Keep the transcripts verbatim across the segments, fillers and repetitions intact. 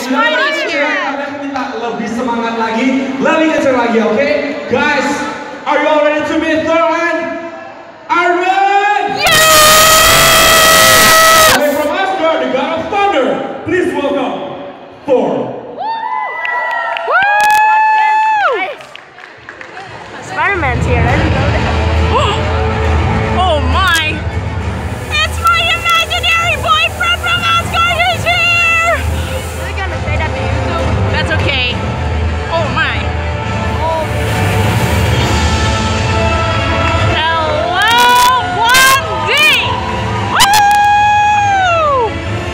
Spidey's here. Kalian minta lebih semangat lagi, lebih kencang lagi, oke? Okay? Guys, are you all ready to meet Thor and Iron? Yeah! Okay, from Asgard, the god of thunder, please welcome Thor. Spiderman's here. I didn't know that. Oh my! It's my imaginary boyfriend from Asgard who's here! They're gonna say that to you too. That's okay. Oh my. Oh. Hello, Blondie! Woo!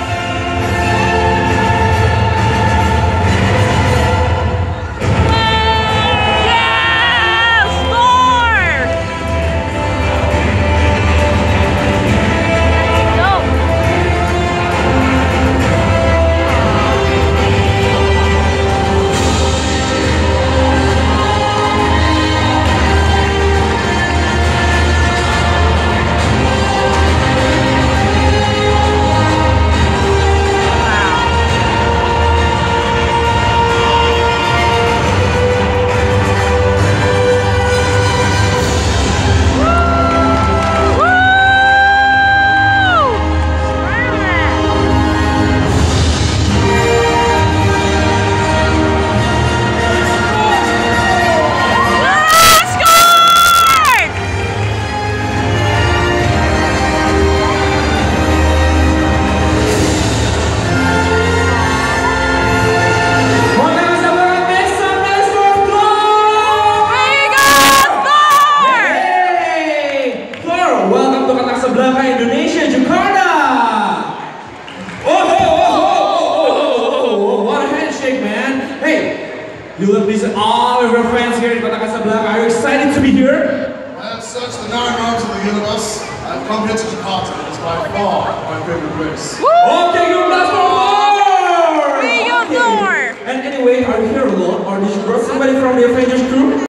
Yes, Thor! Go. Kota Kasablanka, make some noise for Thor! Hey! Thor, welcome to Kota Kasablanka, Indonesia, Jakarta! Oh, oh, oh, oh, oh, oh, oh, what a handshake, man! Hey, you look decent. All of your friends here in Kota Kasablanka, are you excited to be here? As such, the nine realms of the universe, I've come here to Jakarta. It's by far my favorite place. Okay, you blast for Thor! There you go, Okay. Thor! And anyway, are you here alone, or did you brought somebody from the Avengers crew?